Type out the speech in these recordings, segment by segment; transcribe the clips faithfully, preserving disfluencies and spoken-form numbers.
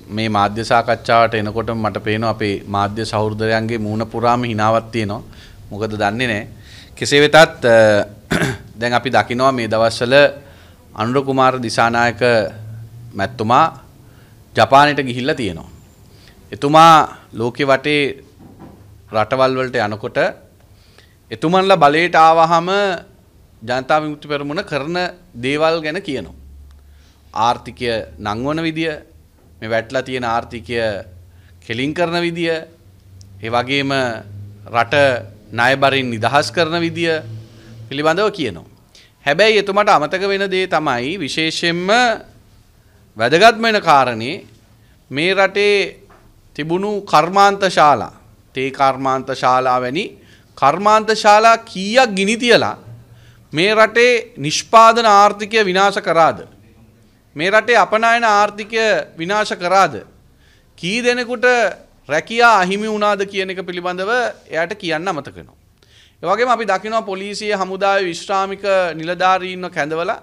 මේ මාධ්‍ය සාකච්ඡාවට එනකොට මට පේනවා අපේ මාධ්‍ය සහෘදයන්ගේ මූණ පුරාම හිනාවක් තියෙනවා. මොකද දන්නේ නැහැ. කෙසේ වෙතත් දැන් අපි දකිනවා මේ දවස්වල අනුර කුමාර දිසානායක මැතිතුමා ජපානයට ගිහිල්ලා තියෙනවා. එතුමා ලෝකෙ වටේ රටවල් වලට යනකොට එතුමන්ලා බලයට ආවහම ජනතා විමුක්ති පෙරමුණ කරන දේවල් ගැන කියනවා. ආර්ථිකය නංවන විදිය, මේ වැටලා තියෙන ආර්ථිකය කෙලින් කරන විදිය, ඒ වගේම රට ණයබරින් නිදහස් කරන විදිය පිළිබඳව කියනවා. හැබැයි එතුමාට අමතක වෙන දේ තමයි විශේෂයෙන්ම වැදගත්ම වෙන කාරණේ මේ රටේ තිබුණු කර්මාන්ත ශාලා, තේ කර්මාන්ත ශාලා වැනි කර්මාන්ත ශාලා කීයක් ගිනි තියලා මේ රටේ නිෂ්පාදන ආර්ථිකය විනාශ කරාද? මේ රටේ අපනයන ආර්ථිකය විනාශ කරාද? කී දෙනෙකුට රැකියා අහිමි වුණාද කියන එක පිළිබඳව එයාට කියන්න අමතක වෙනවා. ඒ වගේම අපි දකිනවා පොලිසිය හමුදාවේ විශ්‍රාමික නිලධාරීන්ව කැඳවලා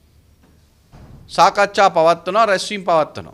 සාකච්ඡා පවත්වනවා, රැස්වීම් පවත්වනවා.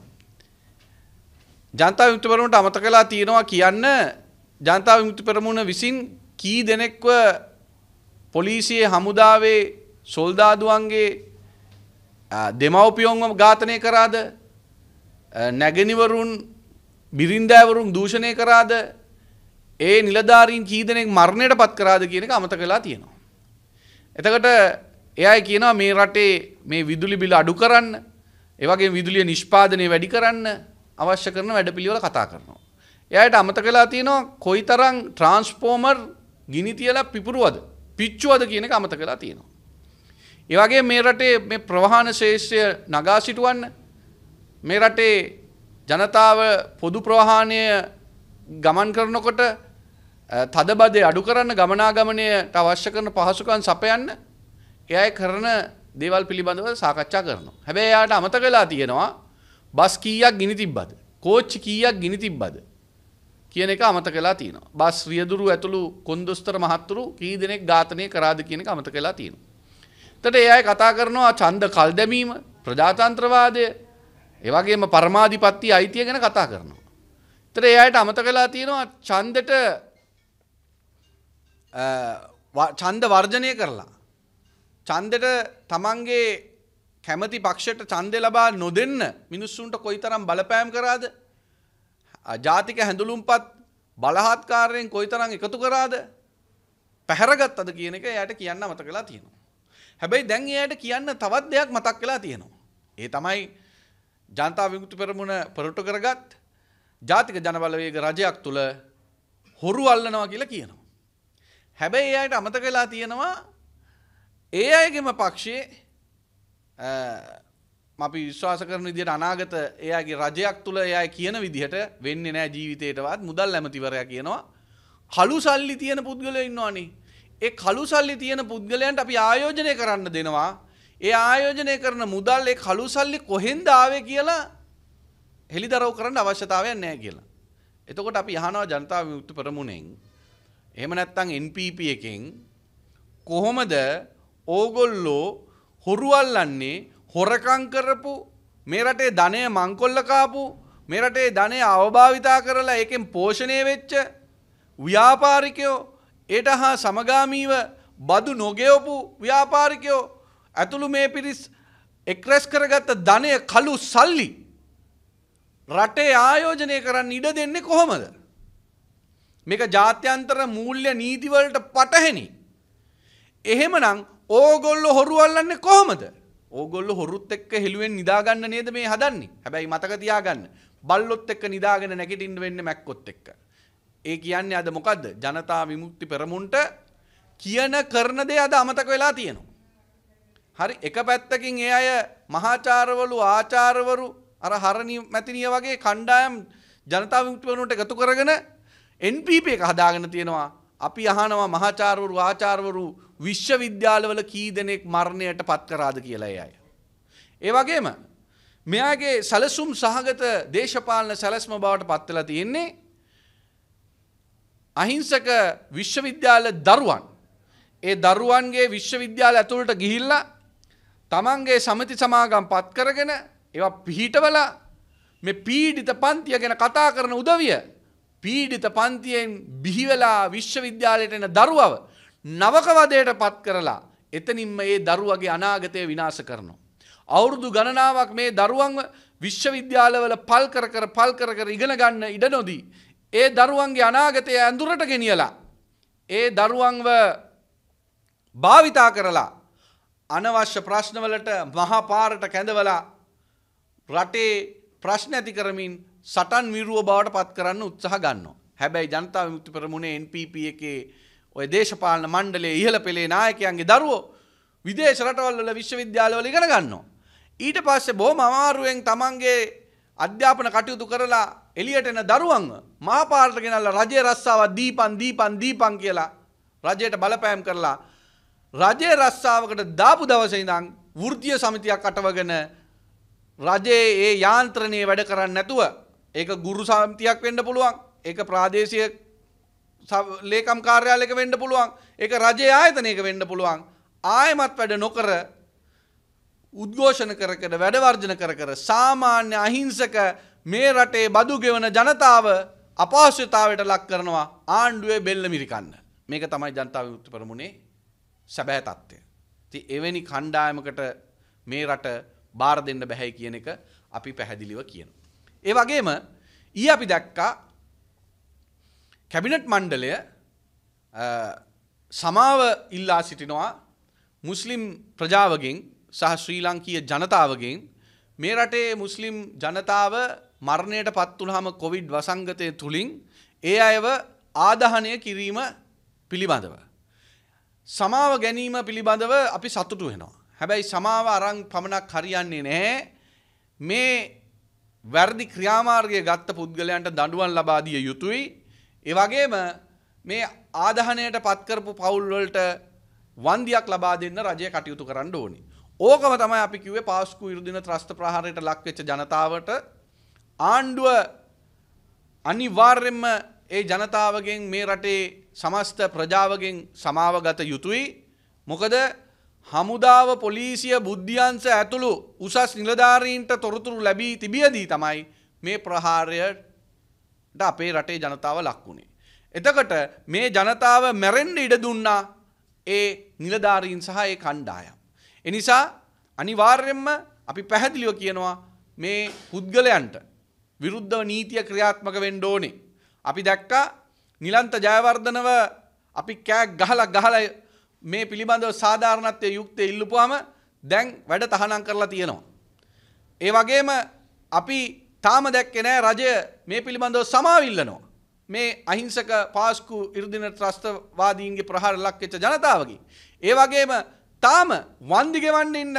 ජනතා විමුක්ති පෙරමුණට අමතක වෙලා තියෙනවා කියන්න ජනතා විමුක්ති පෙරමුණ විසින් කී දෙනෙක්ව පොලිසියේ හමුදාවේ සොල්දාදුවන්ගේ දෙමව්පියන්ව ඝාතනය කරාද? නැගණිවරුන් බිරින්දෑවරුන් දූෂණය කරාද? ඒ නිලධාරීන් කී දෙනෙක් මරණයට පත් කරාද කියන එක අමතක වෙලා තියෙනවා. එතකොට එයයි කියනවා මේ රටේ මේ විදුලි බිල අඩු කරන්න, ඒ වගේම විදුලිය නිෂ්පාදනය වැඩි කරන්න අවශ්‍ය කරන වැඩපිළිවෙල කතා කරනවා. එයාට අමතක වෙලා තියෙනවා කොයිතරම් ට්‍රාන්ස්ෆෝමර් ගිනි තියලා පිපුරුවද, පිච්චුවද කියන එක අමතක වෙලා තියෙනවා. ඒ වගේම මේ රටේ මේ ප්‍රවාහන ශේෂ්ත්‍රය නගා සිටවන්න, මේ රටේ ජනතාව පොදු ප්‍රවාහනය ගමන් කරනකොට තදබදේ අඩු කරන්න, ගමනාගමනයට අවශ්‍ය කරන පහසුකම් සපයන්න එයයි කරන දේවල් පිළිබඳව සාකච්ඡා කරනවා. හැබැයි එයාට අමතක වෙලා තියෙනවා බස් කීයක් ගිනි තිබ්බද, කෝච්චි කීයක් ගිනි තිබ්බද කියන එක අමතක වෙලා තියෙනවා. බස් රියදුරු ඇතුළු කොන්දොස්තර මහත්තුරු කී දෙනෙක් ඝාතනය කරාද කියන එක අමතක වෙලා තියෙනවා. එතකොට ඒ අය කතා කරනවා ඡන්ද කල් දැමීම, ප්‍රජාතන්ත්‍රවාදය, ඒ වගේම පරමාධිපත්‍ය අයිතිය ගැන කතා කරනවා. එතකොට ඒ අයට අමතක වෙලා තියෙනවා ඡන්දෙට ඡන්ද වර්ජනය කරලා ඡන්දෙට තමන්ගේ කැමති පක්ෂයට ඡන්දය ලබා නොදෙන්න මිනිස්සුන්ට කොයිතරම් බලපෑම් කරාද? ජාතික හැඳුනුම්පත් බලහත්කාරයෙන් කොයිතරම් එකතු කරාද? පැහැරගත්තද කියන එක එයාට කියන්න අමතක වෙලා තියෙනවා. හැබැයි දැන් එයාට කියන්න තවත් දෙයක් මතක් වෙලා තියෙනවා. ඒ තමයි ජනතා විමුක්ති පෙරමුණ පෙරටු කරගත් ජාතික ජනබලවේග රජයක් තුල හොරු අල්ලනවා කියලා කියනවා. හැබැයි එයාට අමතක වෙලා තියෙනවා ඒ අයගේම පක්ෂයේ අපි විශ්වාස කරන විදිහට අනාගත එයාගේ රජයක් තුල එයා කියන විදිහට වෙන්නේ නැහැ ජීවිතේටවත්. මුදල් ඇමතිවරයා කියනවා කළු සල්ලි තියෙන පුද්ගලයෝ ඉන්නවනේ. ඒ කළු සල්ලි තියෙන පුද්ගලයන්ට අපි ආයෝජනය කරන්න දෙනවා. ඒ ආයෝජනය කරන මුදල් ඒ කළු සල්ලි කොහෙන්ද ආවේ කියලා හෙළිදරව් කරන්න අවශ්‍යතාවයක් නැහැ කියලා. එතකොට අපි අහනවා ජනතා විමුක්ති පෙරමුණෙන්, එහෙම නැත්නම් එන් පී පී එකෙන් කොහොමද ඕගොල්ලෝ හොරු අල්ලන්නේ? හොරකම් කරපු, මේ රටේ ධනය මංකොල්ල කාපු, මේ රටේ ධනය අවභාවිතා කරලා ඒකෙන් පෝෂණය වෙච්ච ව්‍යාපාරිකයෝ, ඒට හා සමගාමීව බදු නොගෙවපු ව්‍යාපාරිකයෝ ඇතුළු මේ පිරිස් එක්රැස් කරගත්ත ධනය කළු සල්ලි රටේ ආයෝජනය කරන්න ඉඩ දෙන්නේ කොහොමද? මේක ජාත්‍යන්තර මූල්‍ය නීතිවලට පටහැනි. එහෙමනම් ඕගොල්ලෝ හොරු අල්ලන්නේ කොහොමද? ඕගොල්ලෝ හොරුත් එක්ක හෙළුවෙන් නිදාගන්න නේද මේ හදන්නේ? හැබැයි මතක තියාගන්න, බල්ලොත් එක්ක නිදාගෙන නැගිටින්න වෙන්නේ මැක්කොත් එක්ක. ඒ කියන්නේ අද මොකද්ද? ජනතා විමුක්ති පෙරමුණට කියන කරන දේ අද අමතක වෙලා තියෙනවා. හරි, එක පැත්තකින් ඒ අය මහාචාර්යවරු, ආචාර්යවරු, අර හරණි මැතිනිය වගේ කණ්ඩායම් ජනතා විමුක්ති පෙරමුණට එකතු කරගෙන එන් පී පී එක හදාගෙන තියෙනවා. අපි අහනවා මහාචාර්යවරු, ආචාර්යවරු විශ්වවිද්‍යාලවල කී දෙනෙක් මරණයට පත් කරාද කියලා ඒ අය. ඒ වගේම මෙයාගේ සැලසුම් සහගත දේශපාලන සැලැස්ම බවට පත් වෙලා තියෙන්නේ අහිංසක විශ්වවිද්‍යාල දරුවන්. ඒ දරුවන්ගේ විශ්වවිද්‍යාල ඇතුළට ගිහිල්ලා තමන්ගේ සමිති සමාගම් පත් කරගෙන ඒවා පිහිටවලා මේ පීඩිත පන්තිය ගැන කතා කරන උදවිය පීඩිත පන්තියෙන් බිහි වෙලා විශ්වවිද්‍යාලයට එන දරුවව නවක වදයට පත් කරලා එතනින්ම ඒ දරුවගේ අනාගතය විනාශ කරනවා. අවුරුදු ගණනාවක් මේ දරුවන්ව විශ්වවිද්‍යාලවල පල් කර කර පල් කර කර ඉගෙන ගන්න ඉඩ නොදී ඒ දරුවන්ගේ අනාගතය ඇඳුරට ගෙනියලා ඒ දරුවන්ව භාවිතා කරලා අනවශ්‍ය ප්‍රශ්නවලට මහා පාරට කැඳවලා රටේ ප්‍රශ්න ඇති කරමින් සටන් විරුව බවට පත් කරන්න උත්සාහ ගන්නවා. හැබැයි ජනතා විමුක්ති පෙරමුණේ එන් පී පී එකේ ඔය දේශපාලන මණ්ඩලයේ ඉහළ පෙළේ නායකයන්ගේ දරුවෝ විදේශ රටවල් වල විශ්වවිද්‍යාලවල ඉගෙන ගන්නවා. ඊට පස්සේ බොහොම අමාරුවෙන් තමන්ගේ අධ්‍යාපන කටයුතු කරලා එළියට එන දරුවන්ව මහා පාරට ගෙනල්ලා රජයේ රස්සාවක් දීපන් දීපන් දීපන් කියලා රජයට බලපෑම් කරලා රජයේ රස්සාවකට දාපු දවසේ ඉඳන් වෘත්තීය සමිතියක් අටවගෙන රජයේ ඒ යාන්ත්‍රණයේ වැඩ කරන්නේ නැතුව ඒක ගුරු සමිතියක් වෙන්න පුළුවන්, ඒක ප්‍රාදේශීය ලේකම් කාර්යාලයක වෙන්න පුළුවන්, ඒක රජයේ ආයතනයක වෙන්න පුළුවන්. ආයමත් වැඩ නොකර උද්ඝෝෂණ කර කර වැඩ වර්ජන කර කර සාමාන්‍ය අහිංසක මේ රටේ බදු ගෙවන ජනතාව අපහසුතාවයට ලක් කරනවා ආණ්ඩුවේ බෙල්ල මිරිකන්න. මේක තමයි ජනතා විමුක්ති පෙරමුණේ සැබෑ තත්ත්වය. ඉතින් එවැනි කණ්ඩායමකට මේ රට බාර දෙන්න බැහැ කියන එක අපි පැහැදිලිව කියනවා. ඒ වගේම ඊ අපි දැක්කා කැබිනට් මණ්ඩලය සමාව ඉල්ලා සිටිනවා මුස්ලිම් ප්‍රජාවගෙන් සහ ශ්‍රී ලංකීය ජනතාවගෙන් මේ රටේ මුස්ලිම් ජනතාව මරණයට පත් වුනහම කොවිඩ් වසංගතය තුලින් ඒ අයව ආදාහනය කිරීම පිළිබඳව සමාව ගැනීම පිළිබඳව අපි සතුටු වෙනවා. හැබැයි සමාව අරන් පමණක් හරියන්නේ නැහැ. මේ වැරදි ක්‍රියාමාර්ගය ගත්ත පුද්ගලයන්ට දඬුවම් ලබා දිය යුතුයි. ඒ වගේම මේ ආදාහනයට පත් කරපු පවුල් වලට වන්දියක් ලබා දෙන්න රජය කටයුතු කරන්න ඕනේ. ඕකම තමයි අපි කිව්වේ පාස්කු ඉරුදින ත්‍රස්ත ප්‍රහාරයට ලක් වෙච්ච ජනතාවට ආණ්ඩුව අනිවාර්යයෙන්ම ඒ ජනතාවගෙන් මේ රටේ සමස්ත ප්‍රජාවගෙන් සමාව ගත යුතුයි. මොකද හමුදාව පොලිසිය බුද්ධ්‍යංශ ඇතුළු උසස් නිලධාරීන්ට තොරතුරු ලැබී තිබියදී තමයි මේ ප්‍රහාරයට අපේ රටේ ජනතාව ලක් වුණේ. එතකොට මේ ජනතාව මැරෙන්න ඉඩ දුන්නා ඒ නිලධාරීන් සහ ඒ කණ්ඩායම්. එනිසා අනිවාර්යයෙන්ම අපි පැහැදිලිව කියනවා මේ පුද්ගලයන්ට විරුද්ධව නීතිය ක්‍රියාත්මක වෙන්න ඕනේ. අපි දැක්කා නිලන්ත ජයවර්ධනව අපි කෑක් ගහලා ගහලා මේ පිළිබඳව සාධාරණත්වයේ යුක්තය ඉල්ලුවාම දැන් වැඩ තහනම් කරලා තියෙනවා. ඒ වගේම අපි තාම දැක්කේ නැහැ රජය මේ පිළිබඳව සමාව ඉල්ලනවා. මේ අහිංසක පාස්කු ඉරුදින ත්‍රස්තවාදීන්ගේ ප්‍රහාර ලක් වෙච්ච ජනතාවගේ. ඒ වගේම තාම වන්දි ගෙවන්න ඉන්න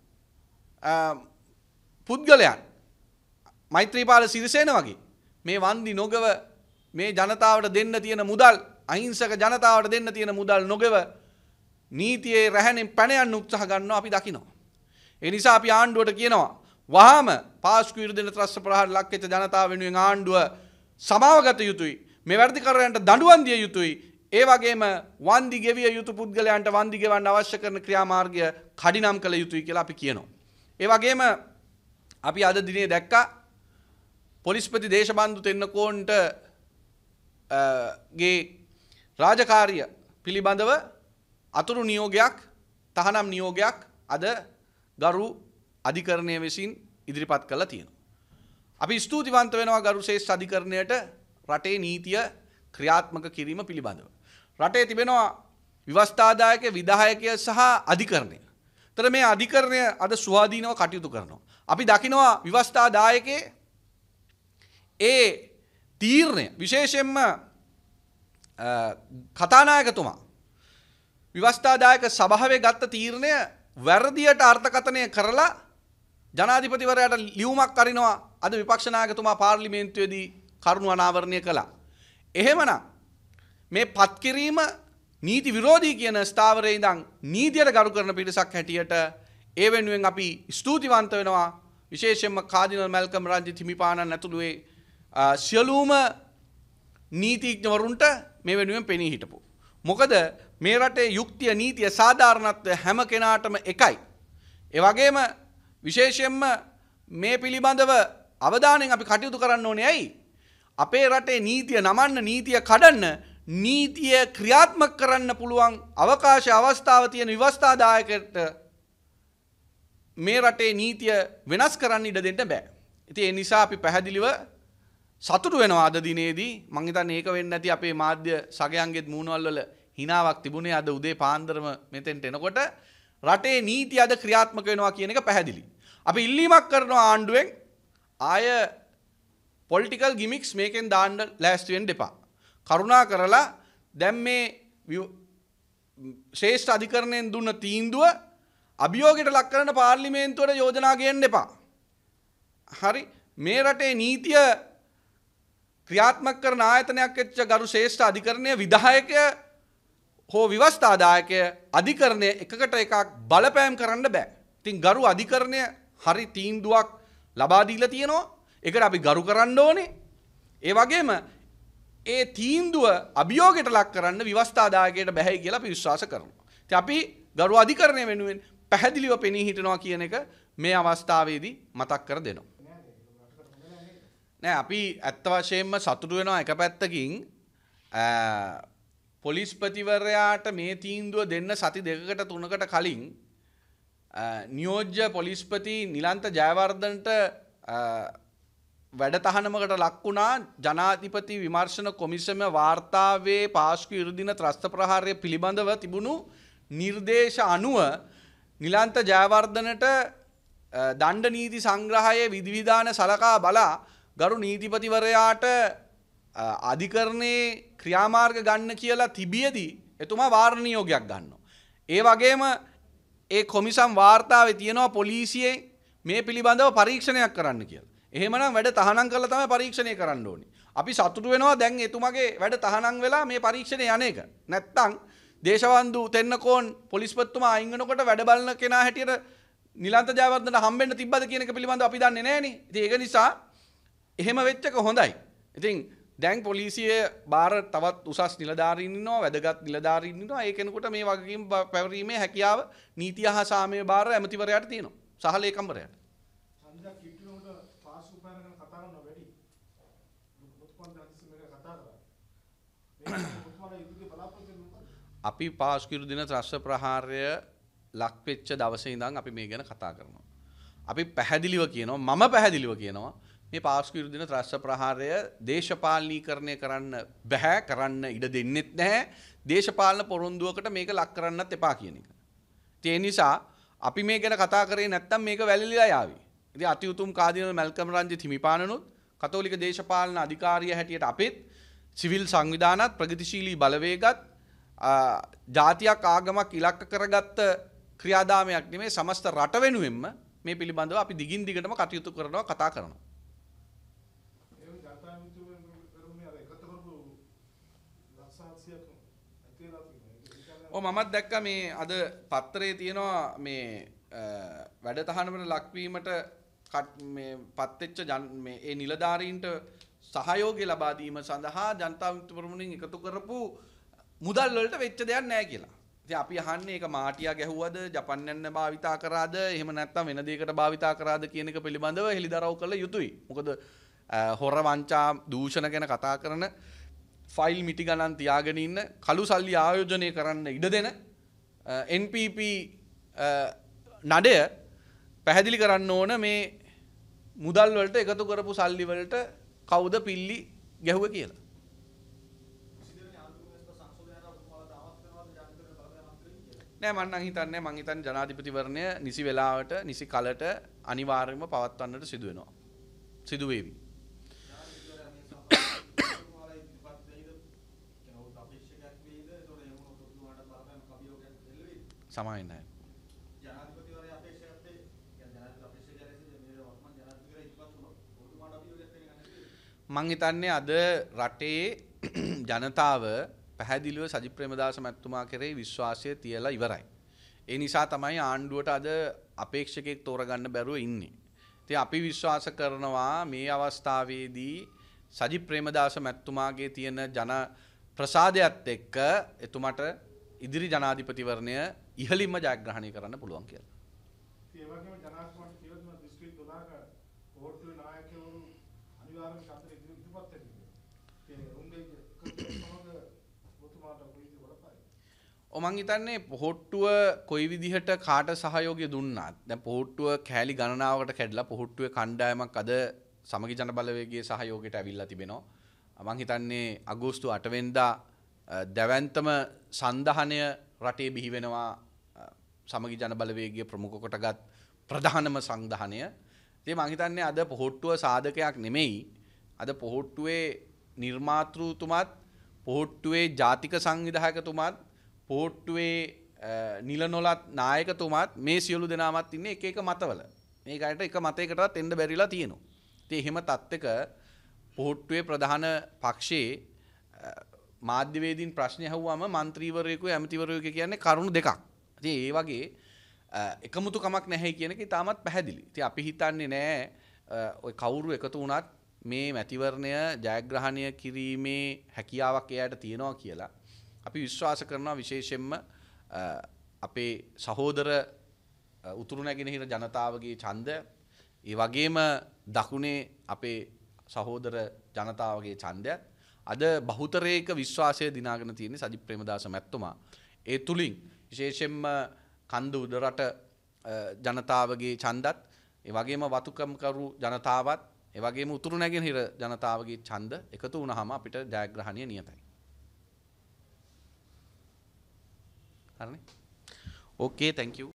පුද්ගලයන් මෛත්‍රීපාල සිරිසේන වගේ මේ වන්දි නොගව මේ ජනතාවට දෙන්න තියෙන මුදල් අහිංසක ජනතාවට දෙන්න තියෙන මුදල් නොගව නීතියේ රැහැණෙන් පැන යන්න උත්සාහ ගන්නවා අපි දකිනවා. ඒ නිසා අපි ආණ්ඩුවට කියනවා වහාම පාස්කු ඉරුදින ත්‍රස්ත ප්‍රහාර ලක් වෙච්ච ජනතාව වෙනුවෙන් ආණ්ඩුව සමාව ගත යුතුයි. මේ වැඩිකරයන්ට දඬුවම් දිය යුතුයි. ඒ වගේම වන්දි ගෙවිය යුතු පුද්ගලයන්ට වන්දි ගෙවන්න අවශ්‍ය කරන ක්‍රියාමාර්ගය කඩිනම් කළ යුතුයි කියලා අපි කියනවා. ඒ වගේම අපි අද දිනේ දැක්කා පොලිස්පති දේශබන්දු තෙන්නකෝන්ට ගේ රාජකාරිය පිළිබඳව අතුරු නියෝගයක් තහනම් නියෝගයක් අද ගරු අධිකරණය විසින් ඉදිරිපත් කළා තියෙනවා. අපි ස්තුතිවන්ත වෙනවා ගරු ශේෂ්ඨ අධිකරණයට රටේ නීතිය ක්‍රියාත්මක කිරීම පිළිබඳව. රටේ තිබෙනවා ව්‍යවස්ථාදායක විධායකය සහ අධිකරණය. තර මේ අධිකරණය අද ස්වාධීනව කටයුතු කරනවා. අපි දකිනවා ව්‍යවස්ථාදායකේ ඒ තීරණය විශේෂයෙන්ම කතානායකතුමා ව්‍යවස්ථාදායක සභාවේ ගත්ත තීරණය වැරදියට අර්ථකථනය කරලා ජනාධිපතිවරයාට ලියුමක් අරිනවා. අද විපක්ෂ නායකතුමා පාර්ලිමේන්තුවේදී කරුණු අනාවරණය කළා. එහෙමනම් මේ පත් කිරීම නීති විරෝධී කියන ස්ථාවරයේ ඉඳන් නීතියට ගරු කරන පිරිසක් හැටියට ඒ වෙනුවෙන් අපි ස්තුතිවන්ත වෙනවා. විශේෂයෙන්ම කාදිනල් මැල්කම් රංජිත් හිමිපාණන් ඇතුළුවේ සියලුම නීතිඥවරුන්ට මේ වෙනුවෙන් පෙනී හිටපු. මොකද මේ රටේ යුක්තිය නීතිය සාධාරණත්වය හැම කෙනාටම එකයි. ඒ වගේම විශේෂයෙන්ම මේ පිළිබඳව අවධානයෙන් අපි කටයුතු කරන්න ඕනේ. ඇයි? අපේ රටේ නීතිය නමන්න, නීතිය කඩන්න, නීතිය ක්‍රියාත්මක කරන්න පුළුවන් අවකාශ අවස්ථාව තියෙන ව්‍යවස්ථාදායකයට මේ රටේ නීතිය වෙනස් කරන්න ඉඩ දෙන්න බෑ. ඉතින් ඒ නිසා අපි පැහැදිලිව සතුටු වෙනවා අද දිනේදී. මං හිතන්නේ ඒක වෙන්නේ නැති අපේ මාධ්‍ය සගයන්ගෙත් මූණවල වල හිනාවක් තිබුණේ අද උදේ පාන්දරම මෙතෙන්ට එනකොට. රටේ නීතිය අද ක්‍රියාත්මක වෙනවා කියන එක පැහැදිලි. අපි ඉල්ලීමක් කරනවා ආණ්ඩුවෙන් ආය පොලිටිකල් ගිමික්ස් මේකෙන් දාන්න ලෑස්ති වෙන්න එපා. කරුණා කරලා දැන් මේ ශ්‍රේෂ්ඨ අධිකරණයෙන් දුන්න තීන්දුව අභියෝගයට ලක් කරන පාර්ලිමේන්තුවට යෝජනා ගේන්න එපා. හරි මේ රටේ නීතිය ක්‍රියාත්මක කරන ආයතනයක් වෙච්ච ගරු ශ්‍රේෂ්ඨ අධිකරණය විධායකය හෝ ව්‍යවස්ථාදායකය අධිකරණය එකකට එකක් බලපෑම් කරන්න බෑ. ඉතින් ගරු අධිකරණය හරි තීන්දුවක් ලබා දීලා තියෙනවා. ඒකට අපි ගරු කරන්න ඕනේ. ඒ වගේම ඒ තීන්දුව අභියෝගයට ලක් කරන්න ව්‍යවස්ථාදායකයට බැහැයි කියලා අපි විශ්වාස කරනවා. ඉතින් අපි ගරු අධිකරණය වෙනුවෙන් පැහැදිලිව පෙනී හිටනවා කියන එක මේ අවස්ථාවේදී මතක් කර දෙනවා. නෑ අපි ඇත්ත වශයෙන්ම සතුටු වෙනවා එක පැත්තකින් පොලිස්පතිවරයාට මේ තීන්දුව දෙන්න සති දෙකකට තුනකට කලින් නියෝජ්‍ය පොලිස්පති නිලන්ත ජයවර්ධනට වැඩ තහනමකට ලක් වුණා ජනාධිපති විමර්ශන කොමිසම වාර්තාවේ පාස්කු ඉරුදින ත්‍රස්ත ප්‍රහාරය පිළිබඳව තිබුණු නිර්දේශ අනුව නිලන්ත ජයවර්ධනට දණ්ඩ නීති සංග්‍රහයේ විධිවිධාන සලකා බලා ගරු නීතිපතිවරයාට අධිකරණයේ ක්‍රියාමාර්ග ගන්න කියලා තිබියදී එතුමා වාරණ නියෝගයක් ගන්නවා. ඒ වගේම ඒ කොමිසම් වාර්තාවේ තියෙනවා පොලිසියෙන් මේ පිළිබඳව පරීක්ෂණයක් කරන්න කියලා. එහෙමනම් වැඩ තහනම් කරලා තමයි පරීක්ෂණය කරන්න ඕනේ. අපි සතුටු වෙනවා දැන් එතුමගේ වැඩ තහනම් වෙලා මේ පරීක්ෂණය යන එක. නැත්තම් දේශවන්දු තෙන්නකෝන් පොලිස්පතිතුමා අයින් වෙනකොට වැඩ බලන කෙනා හැටියට නිලන්ත ජයවර්ධන හම්බෙන්න තිබ්බද කියන එක පිළිබඳව අපි දන්නේ නැහනේ. ඉතින් ඒක නිසා එහෙම වෙච්ච එක හොඳයි. ඉතින් දැන් පොලිසිය බාර තවත් උසස් නිලධාරීන් ඉන්නවා, වැදගත් නිලධාරීන් ඉන්නවා. ඒ කෙනෙකුට මේ වගකීම් පැවරීමේ හැකියාව නීතිය හා සාමය බාර ඇමතිවරයාට තියෙනවා. සහ ලේකම්වරයාට. ඡන්දයක් කිට්ටුවකට පාස් උපායන ගැන කතා කරනවා වැඩි. මුතුපන් දැන්සි මේක කතා කරා. මේක මුතුමාලා ඉදිරියේ බලාපොරොත්තු අපි පාස් කිරු දින ත්‍රස්ත ප්‍රහාරය ලක් වෙච්ච දවසේ ඉඳන් අපි මේ ගැන කතා කරනවා. අපි පැහැදිලිව කියනවා මම පැහැදිලිව කියනවා මේ පාස්කු විරුද්ධ ත්‍රස්ත ප්‍රහාරය දේශපාලනීකරණය කරන්න බෑ කරන්න ඉඩ දෙන්නෙත් නැහැ දේශපාලන පොරොන්දුවකට මේක ලක් කරන්නත් එපා කියන එක. ඒ නිසා අපි මේ ගැන කතා කරේ නැත්නම් මේක වැළලීලා යාවි. ඉතින් අති උතුම් කාදිනල් මැල්කම් රංජිත් හිමිපාණනුත් කතෝලික දේශපාලන අධිකාරිය හැටියට අපිත් සිවිල් සංවිධානත් ප්‍රගතිශීලී බලවේගත් ජාතියක් ආගමක් ඉලක්ක කරගත්ත ක්‍රියාදාමයක් නෙමෙයි සමස්ත රට වෙනුවෙන්ම මේ පිළිබඳව අපි දිගින් දිගටම කටයුතු කරනවා කතා කරනවා. ඔව් මමත් දැක්කා මේ අද පත්තරේ තියෙනවා මේ වැඩ තහනමට ලක්වීමට මේ පත්වෙච්ච මේ ඒ නිලධාරීන්ට සහයෝගය ලබා දීම සඳහා ජනතා විමුක්ති පෙරමුණෙන් එකතු කරපු මුදල් වලට වෙච්ච දෙයක් නැහැ කියලා. ඉතින් අපි අහන්නේ ඒක මාටියා ගැහුවද, ජපන් යන්න භාවිතා කරාද, එහෙම නැත්නම් වෙන දෙයකට භාවිතා කරාද කියන එක පිළිබඳව හෙළිදරව් කළ යුතුයි. මොකද හොර වංචා දූෂණ ගැන කතා කරන ෆයිල් මිටි ගණන් තියාගෙන ඉන්න කළු සල්ලි ආයෝජනය කරන්න ඉඩ දෙන එන් පී පී නඩය පැහැදිලි කරන්න ඕන මේ මුදල් වලට එකතු කරපු සල්ලි වලට කවුද පිල්ලි ගැහුව කියලා. නෑ මම නම් හිතන්නේ මං හිතන්නේ ජනාධිපතිවරණය නිසි වෙලාවට නිසි කලට අනිවාර්යයෙන්ම පවත්වන්නට සිදු වෙනවා. සිදු වේවි. සමාවෙන්නේ නැහැ. ජනාධිපතිවරයා අපේක්ෂා කරත්තේ ජනාධිපති අපේක්ෂා කරන්නේ මේ වර්තමාන ජනාධිපතිවරයා ඉක්මත් වුණොත් ඔබතුමාට අභියෝගයක් දෙන්නේ මං හිතන්නේ අද රටේ ජනතාව පැහැදිලිව සජිත් ප්‍රේමදාස මැතිතුමා කෙරෙහි විශ්වාසය තියලා ඉවරයි. ඒ නිසා තමයි ආණ්ඩුවට අද අපේක්ෂකෙක් තෝරගන්න බැරුව ඉන්නේ. ඉතින් අපි විශ්වාස කරනවා මේ අවස්ථාවේදී සජිත් ප්‍රේමදාස මැතිතුමාගේ තියෙන ජන ප්‍රසාදයත් එක්ක එතුමාට ඉදිරි ජනාධිපතිවරණය ඉහළින්ම ජයග්‍රහණය කරන්න පුළුවන් කියලා. ඒ වගේම ජනාධිපතිතුමාට කියවන දිස්ත්‍රික් දොළහක කෝට්ටුවේ නායකවරු මං හිතන්නේ පොහොට්ටුව කොයි විදිහට කාට සහයෝගය දුන්නාත් දැන් පොහොට්ටුව කෑලි ගණනාවකට කැඩලා පොහොට්ටුවේ කණ්ඩායමක් අද සමගි ජන බලවේගයේ සහයෝගයට ඇවිල්ලා තිබෙනවා. මං හිතන්නේ අගෝස්තු අට වෙනිදා දැවැන්තම සන්ධානය රටේ බිහි වෙනවා සමගි ජන බලවේගයේ ප්‍රමුඛ කොටගත් ප්‍රධානම සංධානය. ඉතින් මං හිතන්නේ අද පොහොට්ටුව සාධකයක් නෙමෙයි. අද පොහොට්ටුවේ නිර්මාතෘතුමාත් පොහොට්ටුවේ ජාතික සංවිධායකතුමාත් පොහොට්ටුවේ නිල නොලත් නායකතුමාත් මේ සියලු දෙනාමත් ඉන්නේ එක එක මතවල. මේකට එක මතයකටවත් එන්න බැරිලා තියෙනවා. ඉතින් එහෙම තත්ත්වක පොහොට්ටුවේ ප්‍රධාන පක්ෂයේ මාධ්‍යවේදීන් ප්‍රශ්න අහුවාම മന്ത്രിවරයෙකු ඇමතිවරයෙකු කියන්නේ කරුණු දෙකක්. ඉතින් ඒ වගේ එකමුතුකමක් නැහැ කියන එක ඉතාමත් පැහැදිලි. ඉතින් අපි හිතන්නේ නෑ ඔය කවුරු එකතු වුණත් මේ මැතිවරණය ජයග්‍රහණය කිරීමේ හැකියාවක් එයාට තියෙනවා කියලා. අපි විශ්වාස කරනවා විශේෂයෙන්ම අපේ සහෝදර උතුරු නැගෙනහිර ජනතාවගේ ඡන්ද ඒ වගේම දකුණේ අපේ සහෝදර ජනතාවගේ ඡන්දයත් අද බහුතරයක විශ්වාසය දිනාගෙන තියෙන සජිත් ප්‍රේමදාස මැතිතුමා ඒ තුලින් විශේෂයෙන්ම කන්ද උඩරට ජනතාවගේ ඡන්දත් ඒ වගේම වතුකම්කරු ජනතාවත් ඒ වගේම උතුරු නැගෙනහිර ජනතාවගේ ඡන්ද එකතු වුණාම අපිට ජයග්‍රහණය නියතයි. හරිනේ? Okay, thank you.